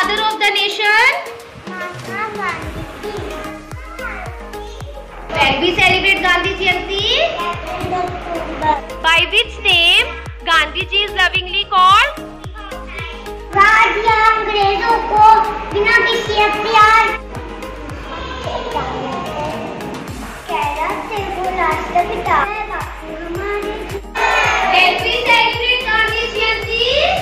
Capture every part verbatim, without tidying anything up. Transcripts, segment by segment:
father of the nation? When we celebrate Gandhi Jayanti? By which name Gandhiji is lovingly called? राज या अंग्रेजों को बिना किसी अख्तियार कैलाश से वो राष्ट्रपिता है बापू हमारे। When we celebrate Gandhi Jayanti?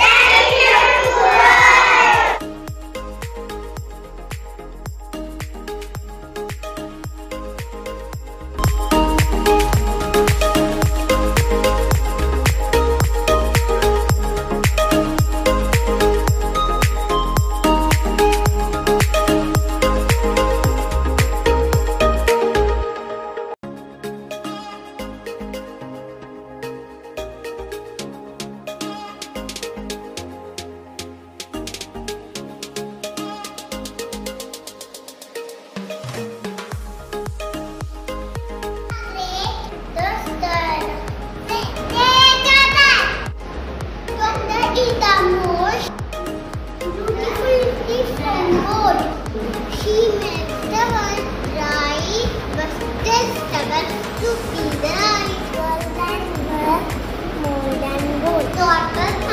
She makes the world right, but still struggles to be the right. More than birth, more than gold.